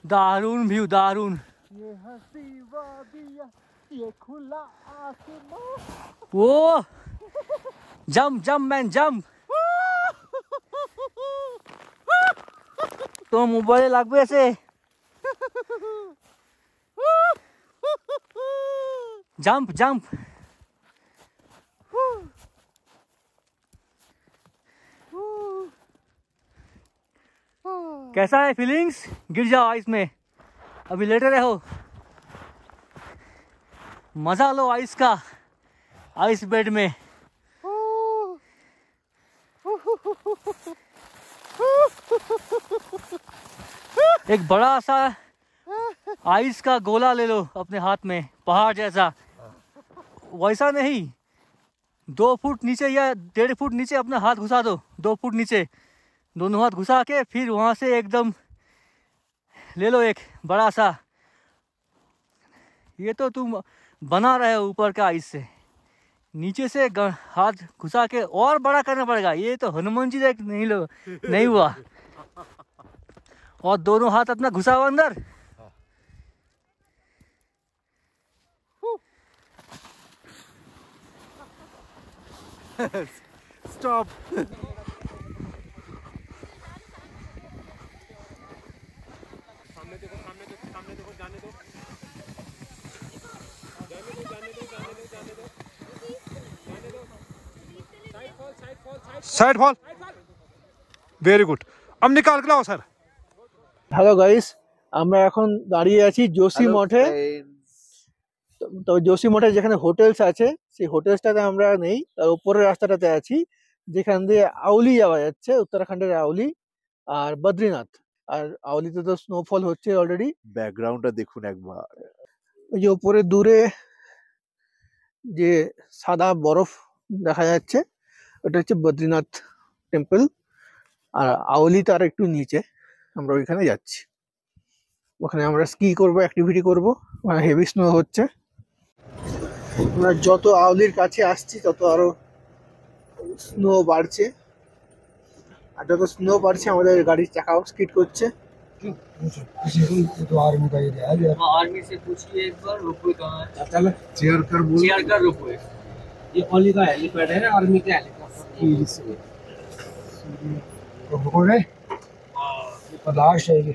दारुण व्यू, दारुण। ये हंसी वादियाँ, ये खुला आसमां। वो जंप जंप मैन जंप। तो मोबाइल लागबे ऐसे जंप जंप। कैसा है फीलिंग्स? गिर जाओ आइस में, अभी लेटे रहो, मजा लो आइस का, आइस बेड में। एक बड़ा सा आइस का गोला ले लो अपने हाथ में, पहाड़ जैसा, वैसा नहीं, 2 फुट नीचे या 1.5 फुट नीचे अपना हाथ घुसा दो, 2 फुट नीचे दोनों हाथ घुसा के फिर वहां से एकदम ले लो एक बड़ा सा। ये तो तुम बना रहे हो ऊपर का आइस से, नीचे से हाथ घुसा के और बड़ा करना पड़ेगा। ये तो हनुमान जी देख नहीं लो, नहीं हुआ। और दोनों हाथ अपना घुसाओ अंदर। स्टॉप। सामने देखो, सामने देखो, सामने देखो, जाने दो, जाने दो, जाने दो, जाने दो, जाने दो, जाने दो। Side fall, side fall, side fall. Very good. अब निकाल के लाओ सर। হ্যালো গাইস, আমরা এখন দাঁড়িয়ে আছি যোশী মঠে। তো যোশী মঠে যেখানে হোটেলস আছে সেই হোটেলসটাতে আমরা নেই, তার উপরের রাস্তাটাতে আছি যেখান দিয়ে আউলি যাওয়া যাচ্ছে, উত্তরাখণ্ডের আউলি আর বদ্রীনাথ। আর আউলিতে তো স্নোফল হচ্ছে অলরেডি। ব্যাকগ্রাউন্ডটা দেখুন একবার, ওই যে উপরে দূরে যে সাদা বরফ দেখা যাচ্ছে ওটা হচ্ছে বদ্রীনাথ টেম্পল। আর আউলি তার একটু নিচে, আমরা ওইখানে যাচ্ছি। ওখানে আমরা স্কি করব, অ্যাক্টিভিটি করব, ওখানে হেভি স্নো হচ্ছে। আমরা যত আউলির কাছে আসছি তত আরো স্নো বাড়ছে, আর যত স্নো বাড়ছে আমাদের গাড়ির চাকাও স্কিড করছে। आर्मी का एरिया है, आर्मी से पूछिए एक बार रोपवे कहाँ है। चल चेयर कर, बोल चेयर कर रोपवे। ये ओली का हेलीपैड है, आर्मी का हेलीकॉप्टर रोपवे ये लास्ट है। ये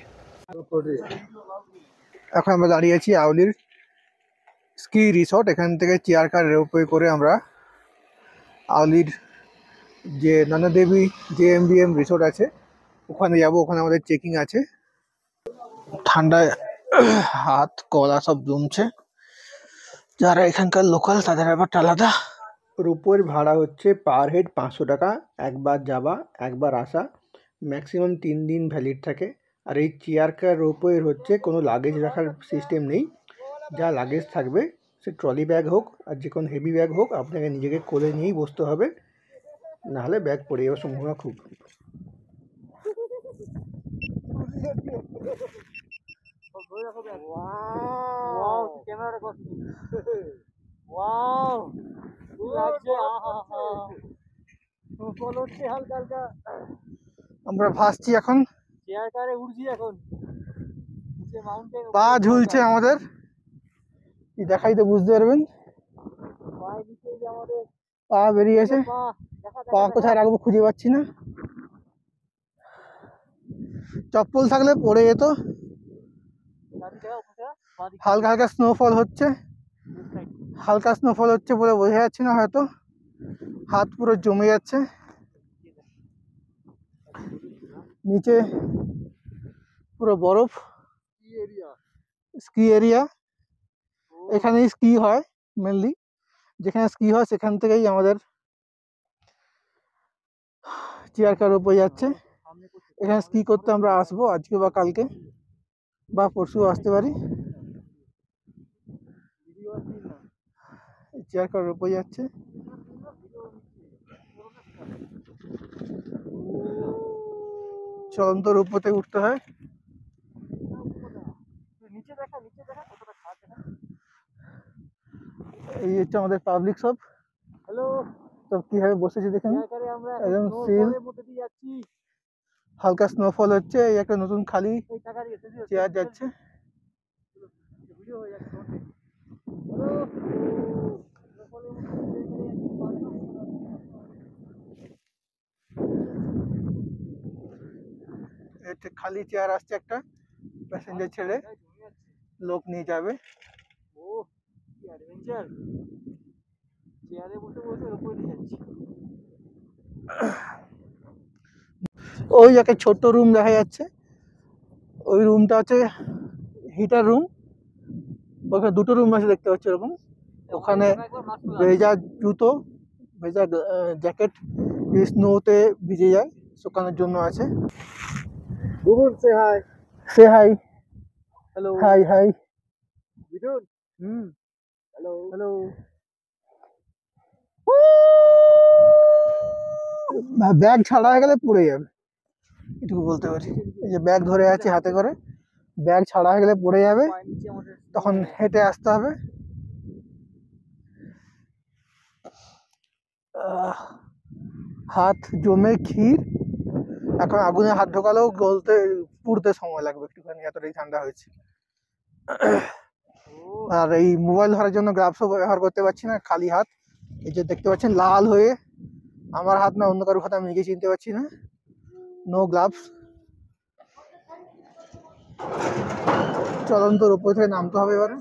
এখন আমরা দাঁড়িয়ে আছি আউলির স্কি রিসর্ট। এখান থেকে চেয়ার কার রোপওয়ে করে আমরা আউলির যে নানাদেবী JMBM রিসর্ট আছে ওখানে যাব। ওখানে আমাদের চেকিং আছে। ঠান্ডায় হাত গলা সব জমছে। যারা এখানকার লোকাল তাদের ব্যাপারটা আলাদা। রোপওয়ের ভাড়া হচ্ছে পার হেড 500 টাকা, একবার যাওয়া একবার আসা, ম্যাক্সিমাম 3 দিন ভ্যালিড থাকে। আর এই চেয়ার কার রোপওয়ের হচ্ছে কোনো লাগেজ রাখার সিস্টেম নেই। যা লাগেজ থাকবে সে ট্রলি ব্যাগ হোক আর যে কোনো হেভি ব্যাগ হোক আপনাকে নিজেকে কোলে নিয়েই বসতে হবে, নাহলে ব্যাগ পড়ে যাওয়ার সম্ভাবনা খুব। আমরা ভাসছি এখন, চেয়ার কারে উঠছি এখন, পা ঝুলছে আমাদের, কি দেখাই তো বুঝতে পারবেন। পা বেরিয়েছে, পা কোথায় রাখবো খুঁজে পাচ্ছি না। চপ্পল থাকলে পড়ে যেত। হালকা হালকা স্নোফল হচ্ছে, হালকা স্নোফল হচ্ছে বলে বোঝা যাচ্ছে না, হয়তো হাত পুরো জমে যাচ্ছে। নিচে পুরো বরফ, স্কি এরিয়া। এখানেই স্কি হয় মেনলি, যেখানে স্কি হয় সেখান থেকেই আমাদের চেয়ার কার উপরে যাচ্ছে। এখানে স্কি করতে আমরা আসবো আজকে বা কালকে বা পরশু আসতে পারি। চেয়ার কার উপরে যাচ্ছে। চলন্ত রূপতে উঠতে হয়। এই হচ্ছে আমাদের পাবলিক সব। হ্যালো, সব কিভাবে বসেছে দেখেন, একদম সিল। হালকা স্নোফল হচ্ছে, এই একটা নতুন খালি চেয়ার যাচ্ছে। একটা খালি চেয়ার আসছে, একটা প্যাসেঞ্জার ছেড়ে লোক নিয়ে যাবে। ও কি অ্যাডভেঞ্চার, চেয়ারে বসে বসে উপরে নিয়ে যাচ্ছি। ওই একটা ছোট্ট রুম দেখা যাচ্ছে, ওই রুমটা হচ্ছে হিটার রুম। ওখানে দুটো রুম আছে দেখতে পাচ্ছি এরকম। ওখানে ভেজা জুতো, ভেজা জ্যাকেট, স্নোতে ভিজে যায়, শুকানোর জন্য আছে। Bubun say hi. Say hi. Hello hi hi. Bidun hello hello. Bag ছাড়া হয়ে গেলে পড়ে যাবে, এটুকু বলতে পারি। এই যে ব্যাগ ধরে আছে হাতে করে, ব্যাগ ছাড়া হয়ে গেলে পড়ে যাবে, তখন হেঁটে আসতে হবে। হাত জমে ক্ষীর, এখন আগুনে হাত ঢোকালেও গলতে পুড়তে সময় লাগবে একটুখানি, এতটাই ঠান্ডা হয়েছে। আর এই মোবাইল ধরার জন্য গ্লাভসও ব্যবহার করতে পারছি না, খালি হাত। এই যে দেখতে পাচ্ছেন লাল হয়ে, আমার হাত না অন্য কারোর হাত, আমি নিজেকে চিনতে পারছি না। No gloves. চলন্তর উপর থেকে নামতে হবে এবারে।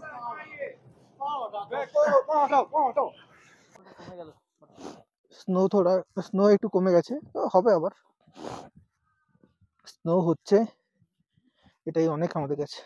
স্নো একটু কমে গেছে, হবে আবার। স্নো হচ্ছে, এটাই অনেক আমাদের কাছে।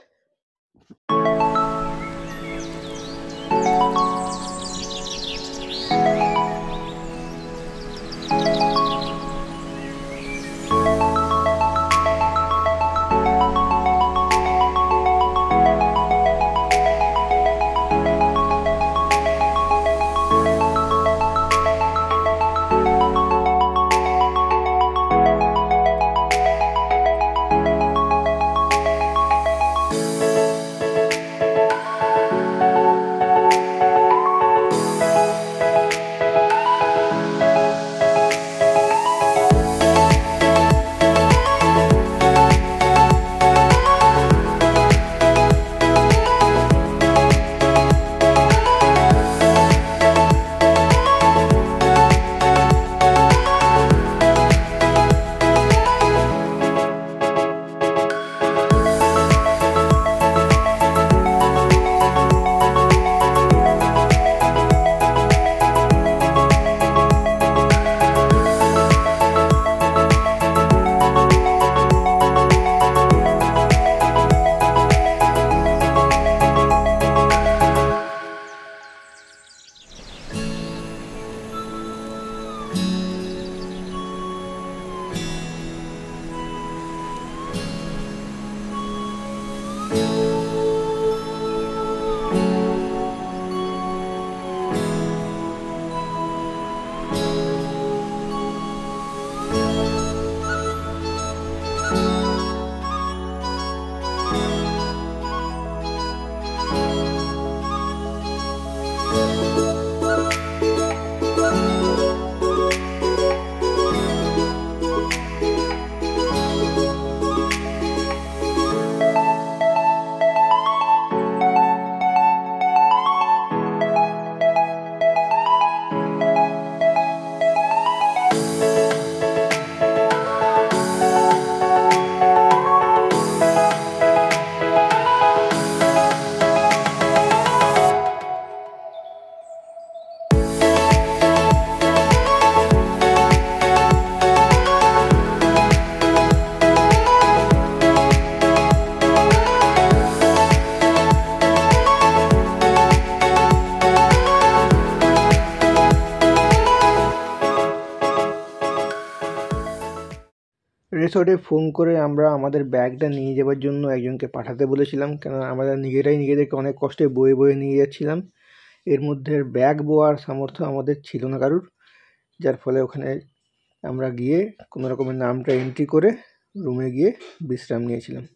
রিসোর্টে ফোন করে আমরা আমাদের ব্যাগটা নিয়ে যাওয়ার জন্য একজনকে পাঠাতে বলেছিলাম, কেন আমরা নিজেরাই নিজেদেরকে অনেক কষ্টে বয়ে বয়ে নিয়ে যাচ্ছিলাম। এর মধ্যে ব্যাগ বোয়ার সামর্থ্য আমাদের ছিল না কারুর, যার ফলে ওখানে আমরা গিয়ে কোনো রকমের নামটা এন্ট্রি করে রুমে গিয়ে বিশ্রাম নিয়েছিলাম।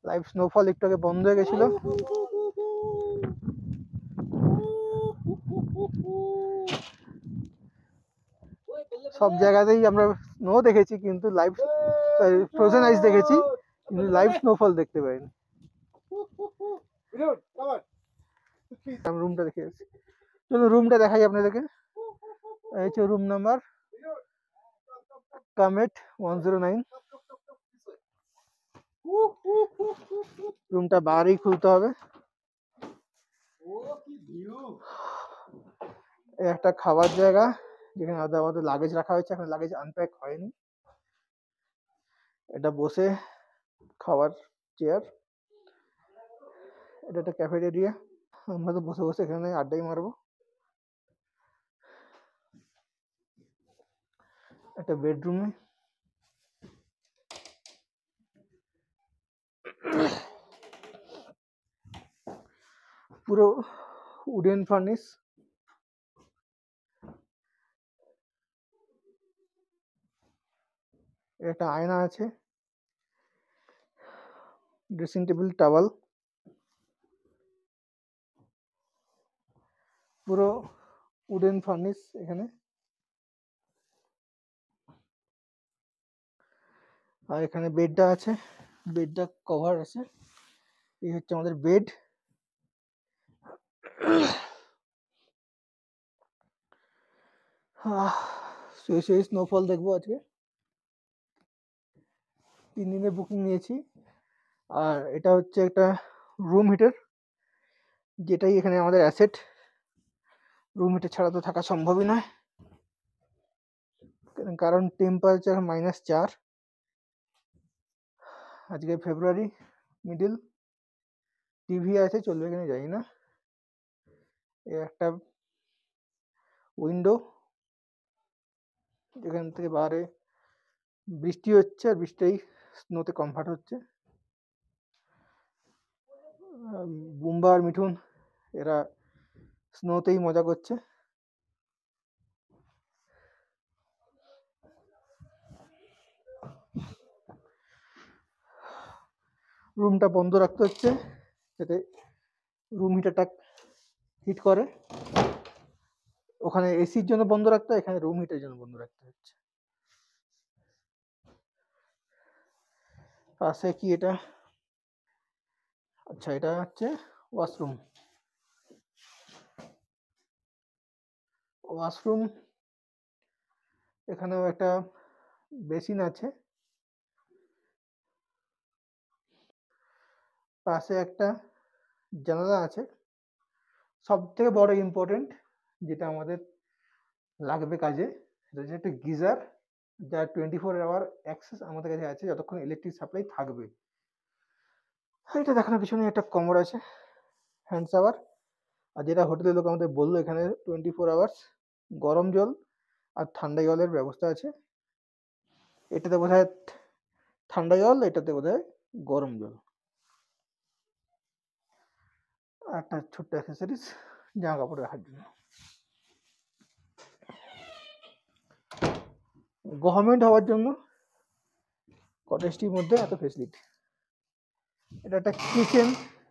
লাইভ স্নোফল একটু আগে বন্ধ হয়ে গেছিল। সব জায়গাতেই আমরা স্নো দেখেছি, কিন্তু লাইভ ফ্রোজেন আইস দেখেছি, কিন্তু লাইভ স্নোফল দেখতে পাইনি। Vidun, come on. আমি রুমটা দেখে এসেছি, চলুন রুমটা দেখাই আপনাদেরকে। এই হচ্ছে রুম নাম্বার কামেট 109। রুমটা বাইরেই খুলতে হবে। এই একটা খাবার জায়গা যেখানে আমাদের লাগেজ রাখা হয়েছে, এখন লাগেজ আনপ্যাক হয়নি। এটা বসে খাওয়ার চেয়ার। এটা একটা ক্যাফেটেরিয়া, আমরা তো বসে বসে এখানে আড্ডাই মারবো। একটা বেডরুমে পুরো উডেন ফার্নিশ। একটা আয়না আছে, ড্রেসিং টেবিল, টাওয়াল, পুরো উডেন ফার্নিশ এখানে। আর এখানে বেডটা আছে, বেডটা কভার আছে। এই হচ্ছে আমাদের বেড। শুয়ে শুয়ে স্নোফল দেখবো আজকে। 3 দিনের বুকিং নিয়েছি। আর এটা হচ্ছে একটা রুম হিটার, যেটাই এখানে আমাদের অ্যাসেট। রুম হিটার ছাড়া তো থাকা সম্ভবই নয়, কারণ টেম্পারেচার -4। আজকে ফেব্রুয়ারি মিডিল। টিভি আছে, চলবে কিনা জানি না। একটা উইন্ডো, যেখান থেকে বাইরে বৃষ্টি হচ্ছে, আর বৃষ্টিই স্নোতে কনভার্ট হচ্ছে। বুম্বা আর মিঠুন এরা স্নোতেই মজা করছে। রুমটা বন্ধ রাখতে হচ্ছে যাতে রুম হিটারটা হিট করে। ওখানে এসির জন্য বন্ধ রাখতে হয়, এখানে রুম হিটারের জন্য বন্ধ রাখতে হচ্ছে। পাশে কি এটা? আচ্ছা, এটা হচ্ছে ওয়াশরুম। ওয়াশরুম, এখানেও একটা বেসিন আছে, পাশে একটা জানালা আছে। সব থেকে বড় ইম্পর্টেন্ট যেটা আমাদের লাগবে কাজে, সেটা হচ্ছে একটা গিজার, যার 24 আওয়ার অ্যাক্সেস আমাদের কাছে আছে যতক্ষণ ইলেকট্রিক সাপ্লাই থাকবে। এটা দেখানোর পিছনে একটা কমোড আছে, হ্যান্ড শাওয়ার। আর যেটা হোটেলের লোক আমাদের বললো, এখানে 24 আওয়ার্স গরম জল আর ঠান্ডা জলের ব্যবস্থা আছে। এটাতে বোধহয় ঠান্ডা জল, এটাতে বোধহয় গরম জল। আর একটা ছোট্ট অ্যাক্সেসরিজ, জামা কাপড় রাখার জন্য। গভর্নমেন্ট হওয়ার জন্য কটেজটির মধ্যে এত ফেসিলিটি। এটা একটা কিচেন,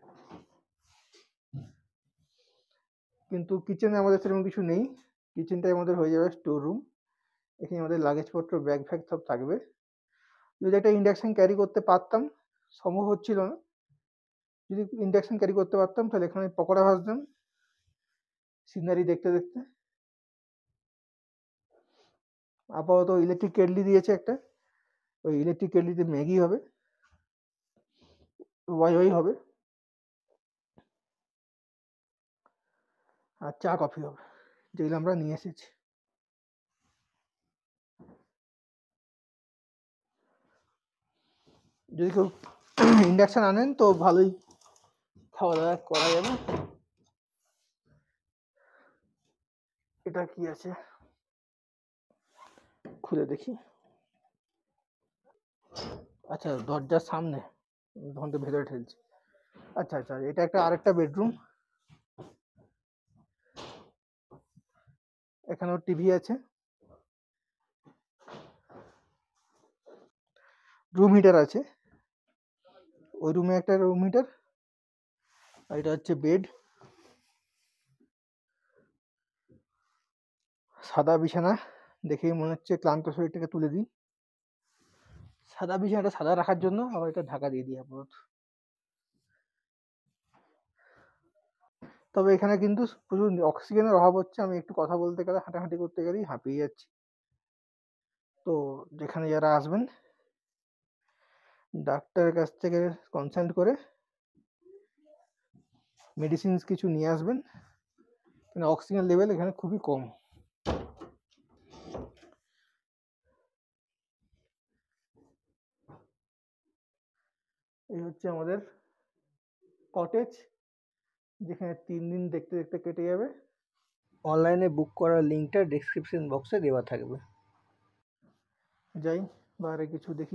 কিন্তু কিচেনে আমাদের সেরকম কিছু নেই। কিচেনটাই আমাদের হয়ে যাবে স্টোর রুম। এখানে আমাদের লাগেজপত্র, ব্যাগ ফ্যাগ সব থাকবে। যদি একটা ইন্ডাকশন ক্যারি করতে পারতাম, সম্ভব হচ্ছিল না। যদি ইন্ডাকশন ক্যারি করতে পারতাম তাহলে এখানে পকোড়া ভাজতাম সিনারি দেখতে দেখতে। আপাতত ইলেকট্রিক কেটলি দিয়েছে একটা, ওই ইলেকট্রিক কেটলিতে ম্যাগি হবে, ওয়াই হবে, আর চা কফি হবে, যেগুলো আমরা নিয়ে এসেছি। যদি কেউ ইন্ডাকশন আনেন তো ভালোই খাওয়া দাওয়া করা যাবে। এটা কি আছে খুলে দেখি। আচ্ছা, দরজার সামনে, তখন তো ভেতরে ঠেলছি। আচ্ছা আচ্ছা, এটা একটা আরেকটা বেডরুম। এখানেও টিভি আছে, রুম হিটার আছে, ওই রুমে একটা রুম হিটার, আর এটা হচ্ছে বেড, সাদা বিছানা। দেখেই মনে হচ্ছে ক্লান্ত শরীরটাকে তুলে দিই। সাদা বিছানাটা সাদা রাখার জন্য আবার এটা ঢাকা দিয়ে দিই আপাতত। তবে এখানে কিন্তু প্রচুর অক্সিজেনের অভাব হচ্ছে। আমি একটু কথা বলতে গেলে, হাঁটাহাঁটি করতে গেলেই হাঁপিয়ে যাচ্ছি। তো যেখানে যারা আসবেন, ডাক্তারের কাছ থেকে কনসাল্ট করে মেডিসিনস কিছু নিয়ে আসবেন, কারণ অক্সিজেন লেভেল এখানে খুবই কম। এই হচ্ছে আমাদের কটেজ, যেখানে 3 দিন দেখতে দেখতে কেটে যাবে। অনলাইনে বুক করার লিঙ্কটা ডেসক্রিপশন বক্সে দেওয়া থাকবে। যাই বাইরে কিছু দেখি।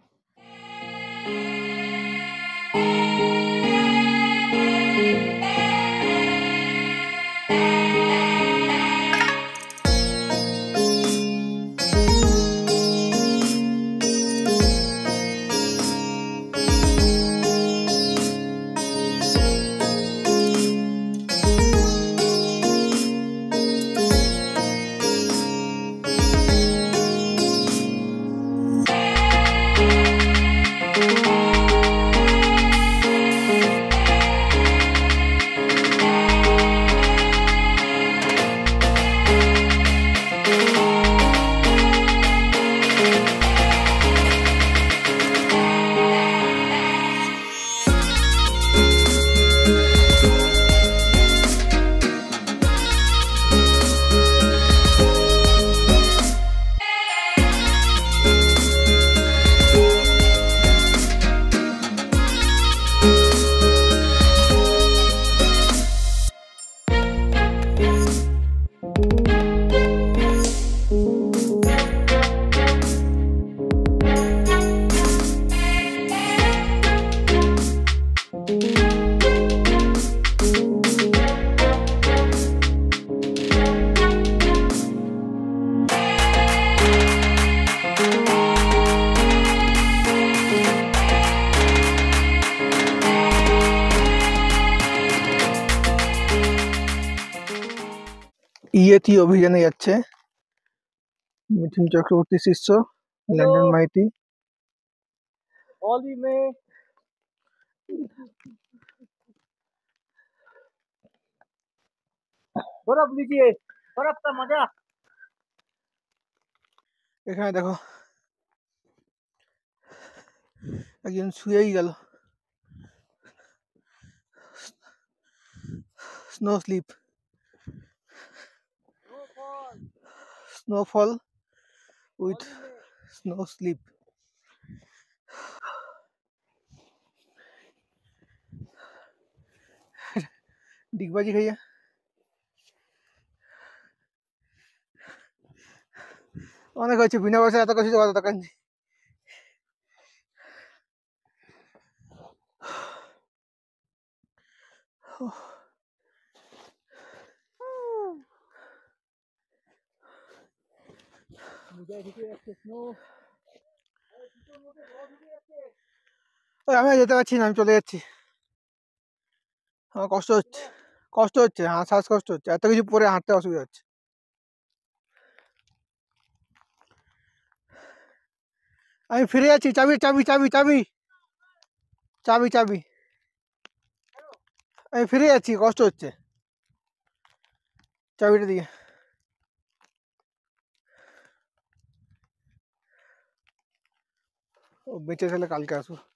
ইয়েতি অভিযানে যাচ্ছে মিঠুন চক্রবর্তী শিষ্য, লন্ডন মাইতি। होली में बर्फ लीजिए, बर्फ का मजा। এখানে দেখো একজন শুয়েই গেল, snow slip, snowfall with snow slip. ডিগবাজি খাইয়া অনেক হয়েছে, বিনা পয়সা এত কিছু কথা দোকান। ওই আমি আর যেতে পারছি না, আমি চলে যাচ্ছি। আমার কষ্ট হচ্ছে, কষ্ট হচ্ছে, শ্বাসকষ্ট হচ্ছে, এত কিছু পরে হাঁটতে অসুবিধা হচ্ছে। আমি ফিরে যাচ্ছি, চাবি চাবি চাবি চাবি চাবি চাবি, আমি ফিরে যাচ্ছি, কষ্ট হচ্ছে, চাবিটা দিয়ে। ও বেঁচে গেলে কালকে আসবো।